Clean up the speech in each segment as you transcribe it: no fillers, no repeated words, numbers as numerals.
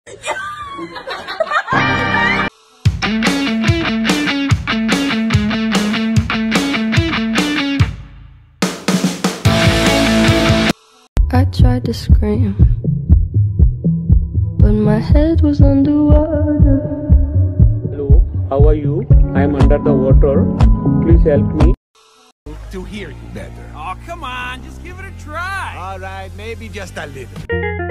I tried to scream, but my head was underwater. Hello, how are you? I am under the water. Please help me. To hear you better. Oh, come on, just give it a try. All right, maybe just a little.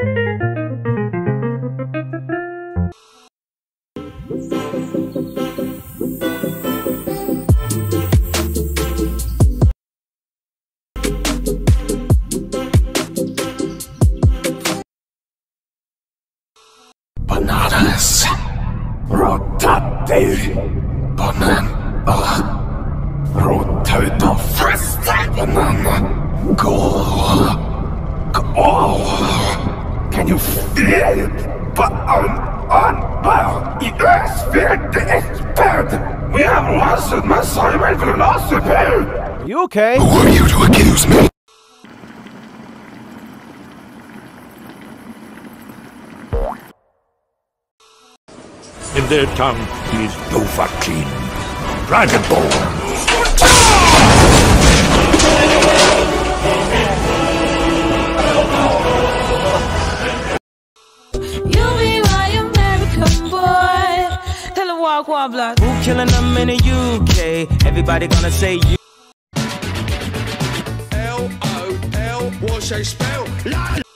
Bananas, rotate, banana, rotate the first banana, go. Can you feel it? Yes, wird expert. We have lost my soul philosophy. You okay? Who are you to accuse me? In their tongue, he is Dovahkiin, Dragonborn. You be my American boy. Tell him walk one block. Who killing them in the UK? Everybody gonna say you. L-O-L, what's a spell?